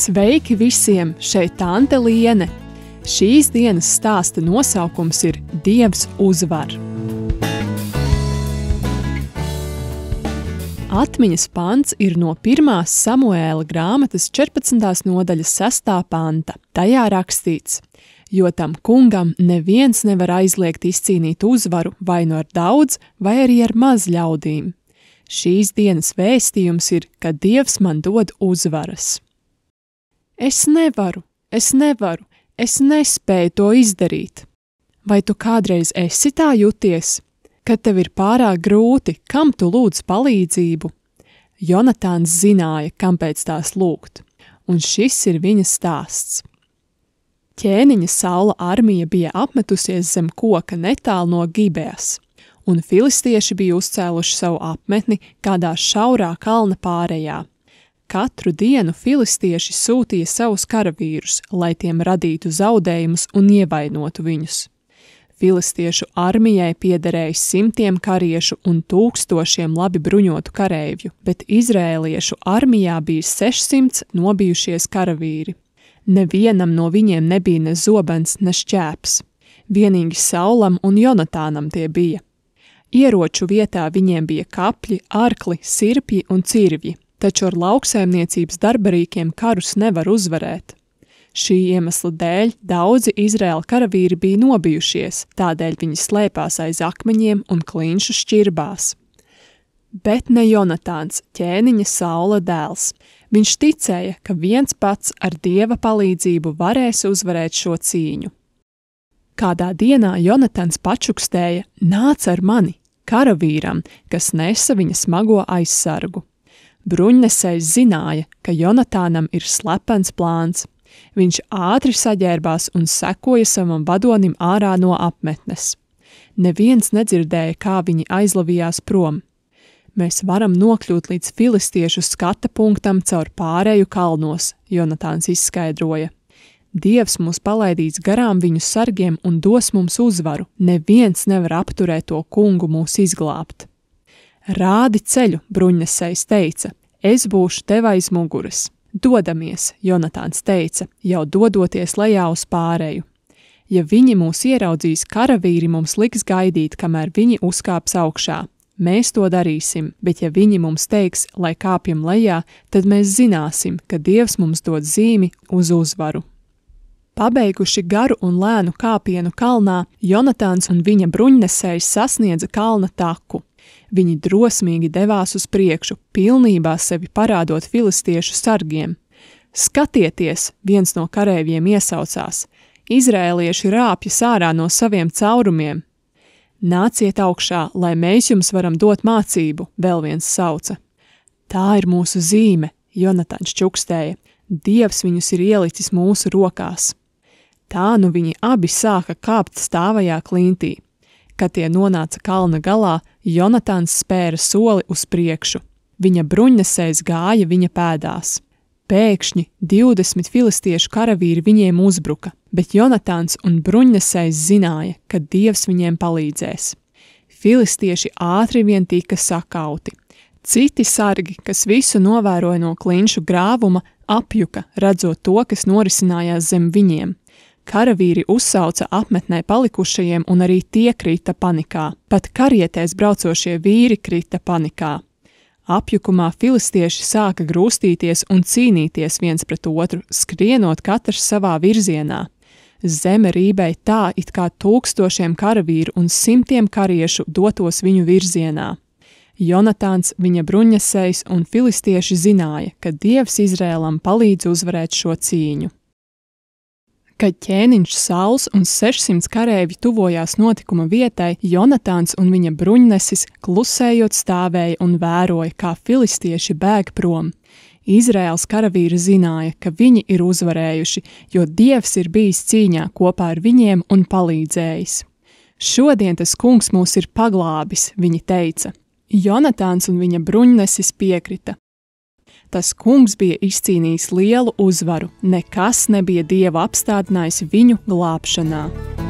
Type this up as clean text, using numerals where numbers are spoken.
Sveiki visiem, šeit Tante Liene. Šīs dienas stāsta nosaukums ir Dievs uzvar. Atmiņas pants ir no 1. Samuēla grāmatas 14. nodaļas 6. panta. Tajā rakstīts: jo tam kungam neviens nevar aizliegt izcīnīt uzvaru vai nu ar daudz, vai arī ar maz ļaudīm. Šīs dienas vēstījums ir, ka Dievs man dod uzvaras. Es nevaru, es nespēju to izdarīt. Vai tu kādreiz esi tā juties? Kad tev ir pārāk grūti, kam tu lūdz palīdzību? Jonatāns zināja, kam pēc tās lūgt, un šis ir viņa stāsts. Ķēniņa Saula armija bija apmetusies zem koka netālu no Gibeas, un filistieši bija uzcēluši savu apmetni kādā šaurā kalna pārējā. Katru dienu filistieši sūtīja savus karavīrus, lai tiem radītu zaudējumus un ievainotu viņus. Filistiešu armijai piederēja 100 kariešu un 1000 labi bruņotu kareivju, bet izrēliešu armijā bija 600 nobijušies karavīri. Nevienam no viņiem nebija ne zobens, ne šķēps. Vienīgi Saulam un Jonatānam tie bija. Ieroču vietā viņiem bija kapļi, arkli, sirpji un cirvji, taču ar lauksaimniecības darbarīkiem karus nevar uzvarēt. Šī iemesla dēļ daudzi Izraēla karavīri bija nobijušies, tādēļ viņi slēpās aiz akmeņiem un klinšu šķirbās. Bet ne Jonatāns, ķēniņa Saula dēls. Viņš ticēja, ka viens pats ar Dieva palīdzību varēs uzvarēt šo cīņu. Kādā dienā Jonatāns pačukstēja: nāc ar mani, karavīram, kas nesa viņa smago aizsargu. Bruņnesējs zināja, ka Jonatānam ir slepens plāns. Viņš ātri saģērbās un sekoja savam vadonim ārā no apmetnes. Neviens nedzirdēja, kā viņi aizlavījās prom. Mēs varam nokļūt līdz filistiešu skata punktam caur pārēju kalnos, Jonatāns izskaidroja. Dievs mūs palaidīs garām viņu sargiem un dos mums uzvaru. Neviens nevar apturēt to kungu mūs izglābt. Rādi ceļu, bruņnesējs teica, es būšu tev aiz muguras. Dodamies, Jonatāns teica, jau dodoties lejā uz pārēju. Ja viņi mūs ieraudzīs, karavīri mums liks gaidīt, kamēr viņi uzkāps augšā. Mēs to darīsim, bet ja viņi mums teiks, lai kāpjam lejā, tad mēs zināsim, ka Dievs mums dod zīmi uz uzvaru. Pabeiguši garu un lēnu kāpienu kalnā, Jonatāns un viņa bruņnesējs sasniedza kalna taku. Viņi drosmīgi devās uz priekšu, pilnībā sevi parādot filistiešu sargiem. Skatieties, viens no kareiviem iesaucās, izrēlieši rāpjas ārā no saviem caurumiem. Nāciet augšā, lai mēs jums varam dot mācību, vēl viens sauca. Tā ir mūsu zīme, Jonatāns čukstēja, Dievs viņus ir ielicis mūsu rokās. Tā nu viņi abi sāka kāpt stāvajā klintī. Kad tie nonāca kalna galā, Jonatāns spēra soli uz priekšu. Viņa bruņnesējs gāja viņa pēdās. Pēkšņi 20 filistiešu karavīri viņiem uzbruka, bet Jonatāns un bruņnesējs zināja, ka Dievs viņiem palīdzēs. Filistieši ātri vien tika sakauti. Citi sargi, kas visu novēroja no klinšu grāvuma, apjuka, redzot to, kas norisinājās zem viņiem. Karavīri uzsauca apmetnē palikušajiem un arī tie krita panikā. Pat karietēs braucošie vīri krita panikā. Apjukumā filistieši sāka grūstīties un cīnīties viens pret otru, skrienot katrs savā virzienā. Zeme rībēja tā, it kā 1000 karavīru un 100 kariešu dotos viņu virzienā. Jonatāns, viņa bruņnesējs un filistieši zināja, ka Dievs Izrēlam palīdz uzvarēt šo cīņu. Kad ķēniņš Sauls un 600 kareivji tuvojās notikuma vietai, Jonatāns un viņa bruņnesis klusējot stāvēja un vēroja, kā filistieši bēg prom. Izraēls karavīri zināja, ka viņi ir uzvarējuši, jo Dievs ir bijis cīņā kopā ar viņiem un palīdzējis. Šodien tas kungs mūs ir paglābis, viņi teica. Jonatāns un viņa bruņnesis piekrita. Tas kungs bija izcīnījis lielu uzvaru, nekas nebija Dievu apstādinājis viņu glābšanā.